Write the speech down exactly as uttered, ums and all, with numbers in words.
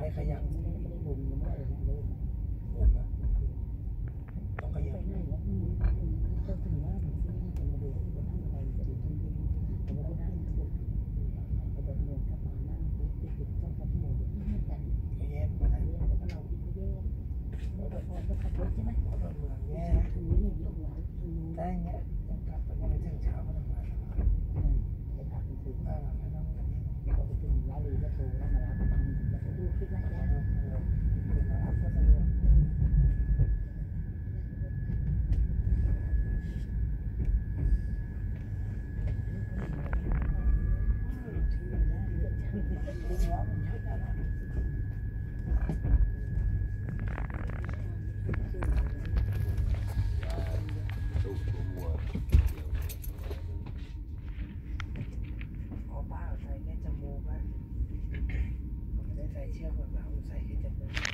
ขยับผมอะต้องขยับแย่มาแล้วแย่ได้เงี้ยยังกลับไปยังไม่ถึงเช้าก็ทำงานอ่าไม่ต้องแบบนี้คุณมารับก็สะดวกอ๋อป้าใส่แค่จมูกอะผมไม่ได้ใส่เชือกแบบเราใส่แค่จมูก